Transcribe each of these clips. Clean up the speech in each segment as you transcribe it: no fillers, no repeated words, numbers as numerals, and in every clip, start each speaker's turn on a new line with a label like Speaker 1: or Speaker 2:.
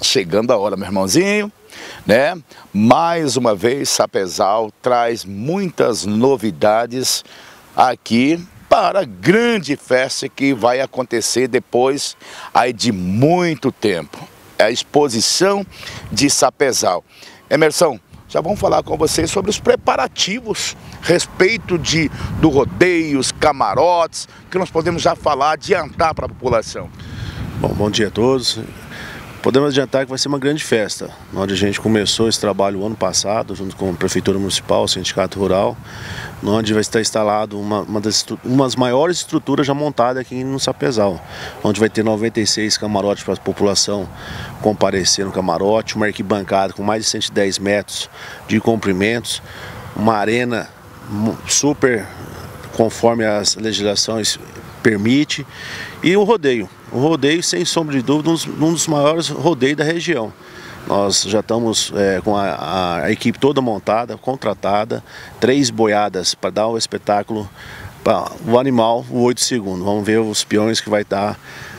Speaker 1: chegando a hora, meu irmãozinho, né? Mais uma vez, Sapezal traz muitas novidades aqui para a grande festa que vai acontecer depois aí de muito tempo. É a exposição de Sapezal. Emerson, já vamos falar com vocês sobre os preparativos a respeito do rodeio, os camarotes, que nós podemos já falar, adiantar para a população.
Speaker 2: Bom dia a todos. Podemos adiantar que vai ser uma grande festa, onde a gente começou esse trabalho o ano passado, junto com a Prefeitura Municipal, o Sindicato Rural, onde vai estar instalado uma das maiores estruturas já montadas aqui no Sapezal, onde vai ter 96 camarotes para a população comparecer no camarote, uma arquibancada com mais de 110 metros de comprimentos, uma arena super conforme as legislações permite, e o rodeio. O rodeio, sem sombra de dúvida, um dos maiores rodeios da região. Nós já estamos com a equipe toda montada, contratada, 3 boiadas para dar o espetáculo para o animal, o 8 segundos. Vamos ver os peões que vai estar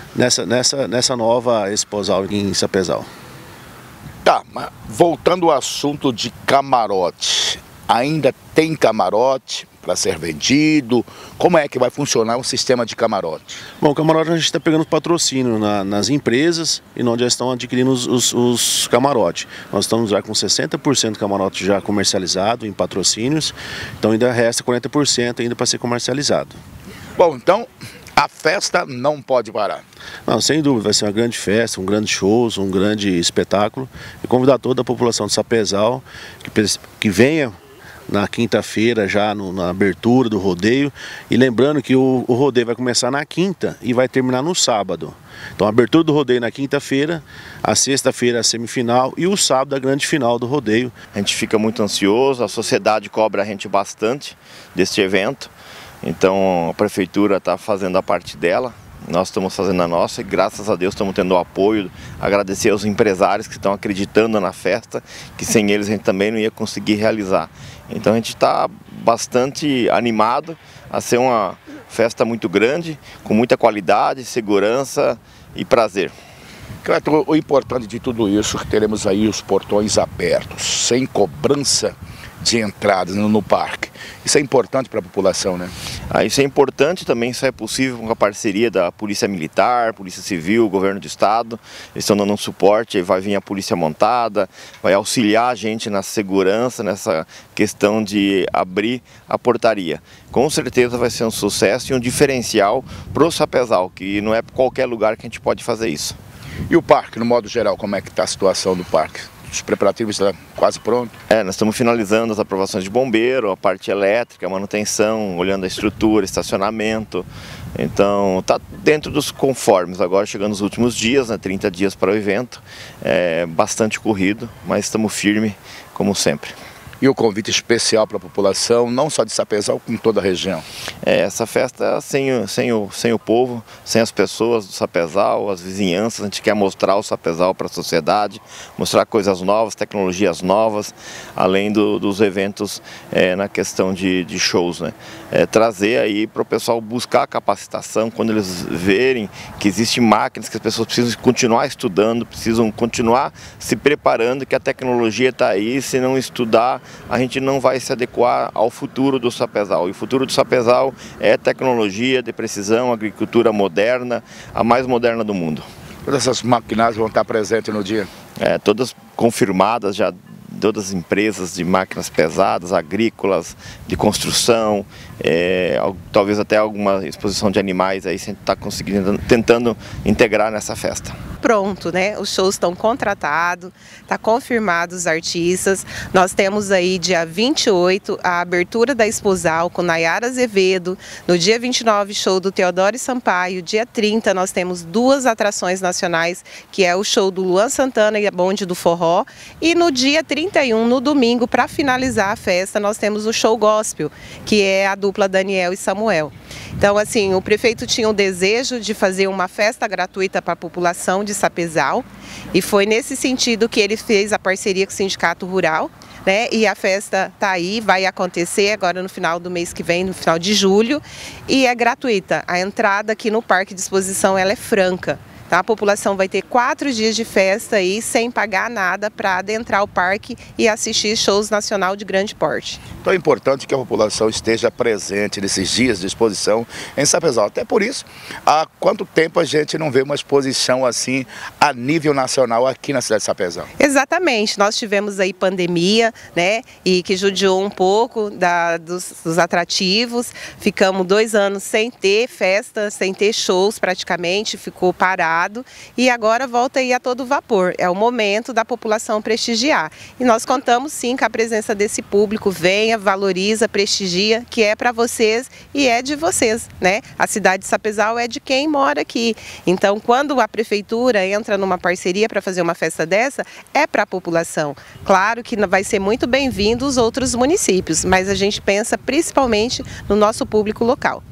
Speaker 2: nessa nova Exposal aqui em Sapezal.
Speaker 1: Tá, mas voltando ao assunto de camarote, ainda tem camarote para ser vendido? Como é que vai funcionar o sistema de camarote?
Speaker 2: Bom, o camarote a gente está pegando patrocínio nas empresas e onde já estão adquirindo os camarotes. Nós estamos já com 60% do camarote já comercializado em patrocínios, então ainda resta 40% ainda para ser comercializado.
Speaker 1: Bom, então a festa não pode parar.
Speaker 2: Não, sem dúvida, vai ser uma grande festa, um grande show, um grande espetáculo. E convidar toda a população de Sapezal que venha na quinta-feira, já na abertura do rodeio. E lembrando que o rodeio vai começar na quinta e vai terminar no sábado. Então a abertura do rodeio na quinta-feira, a sexta-feira a semifinal e o sábado a grande final do rodeio.
Speaker 3: A gente fica muito ansioso, a sociedade cobra a gente bastante deste evento. Então a prefeitura está fazendo a parte dela, nós estamos fazendo a nossa e graças a Deus estamos tendo o apoio. Agradecer aos empresários que estão acreditando na festa, que sem eles a gente também não ia conseguir realizar. Então a gente está bastante animado a ser uma festa muito grande, com muita qualidade, segurança e prazer.
Speaker 1: Cleto, o importante de tudo isso é que teremos aí os portões abertos, sem cobrança de entradas no parque. Isso é importante para a população, né?
Speaker 3: Isso é importante também, isso é possível com a parceria da Polícia Militar, Polícia Civil, Governo do Estado. Eles estão dando um suporte, vai vir a Polícia montada, vai auxiliar a gente na segurança, nessa questão de abrir a portaria. Com certeza vai ser um sucesso e um diferencial para o Sapezal, que não é qualquer lugar que a gente pode fazer isso.
Speaker 1: E o parque, no modo geral, como é que está a situação do parque? Os preparativos estão quase prontos?
Speaker 3: Nós estamos finalizando as aprovações de bombeiro, a parte elétrica, a manutenção, olhando a estrutura, estacionamento. Então está dentro dos conformes. Agora chegando nos últimos dias, 30 dias para o evento. É bastante corrido, mas estamos firmes como sempre.
Speaker 1: E o convite especial para a população, não só de Sapezal, como toda a região?
Speaker 3: Essa festa sem o povo, sem as pessoas do Sapezal, as vizinhanças. A gente quer mostrar o Sapezal para a sociedade, mostrar coisas novas, tecnologias novas, além dos eventos na questão de shows, né? Trazer aí para o pessoal buscar capacitação, quando eles verem que existem máquinas, que as pessoas precisam continuar estudando, precisam continuar se preparando, que a tecnologia está aí, se não estudar, a gente não vai se adequar ao futuro do Sapezal. E o futuro do Sapezal é tecnologia de precisão, agricultura moderna, a mais moderna do mundo.
Speaker 1: Todas essas maquinárias vão estar presentes no dia?
Speaker 3: Todas confirmadas já, todas as empresas de máquinas pesadas, agrícolas, de construção, talvez até alguma exposição de animais, aí a gente está conseguindo, tentando integrar nessa festa.
Speaker 4: Pronto, né? Os shows estão contratados, está confirmado os artistas. Nós temos aí dia 28 a abertura da Exposal com Nayara Azevedo, no dia 29 show do Teodoro Sampaio, dia 30 nós temos 2 atrações nacionais, que é o show do Luan Santana e a Bonde do Forró, e no dia 31, no domingo, para finalizar a festa, nós temos o show gospel, que é a dupla Daniel e Samuel. Então, assim, o prefeito tinha o desejo de fazer uma festa gratuita para a população de Sapezal e foi nesse sentido que ele fez a parceria com o Sindicato Rural, né? E a festa está aí, vai acontecer agora no final do mês que vem, no final de julho, e é gratuita. A entrada aqui no Parque de Exposição ela é franca. Então a população vai ter 4 dias de festa aí sem pagar nada para adentrar o parque e assistir shows nacional de grande porte.
Speaker 1: Então é importante que a população esteja presente nesses dias de exposição em Sapezal. Até por isso, há quanto tempo a gente não vê uma exposição assim a nível nacional aqui na cidade de Sapezal?
Speaker 4: Exatamente, nós tivemos aí pandemia, né, e que judiou um pouco dos atrativos, ficamos 2 anos sem ter festa, sem ter shows praticamente, ficou parado e agora volta aí a todo vapor, é o momento da população prestigiar. E nós contamos sim com a presença desse público, venha, valoriza, prestigia, que é para vocês e é de vocês, né? A cidade de Sapezal é de quem mora aqui, então quando a prefeitura entra numa parceria para fazer uma festa dessa, é para a população. Claro que vai ser muito bem-vindo os outros municípios, mas a gente pensa principalmente no nosso público local.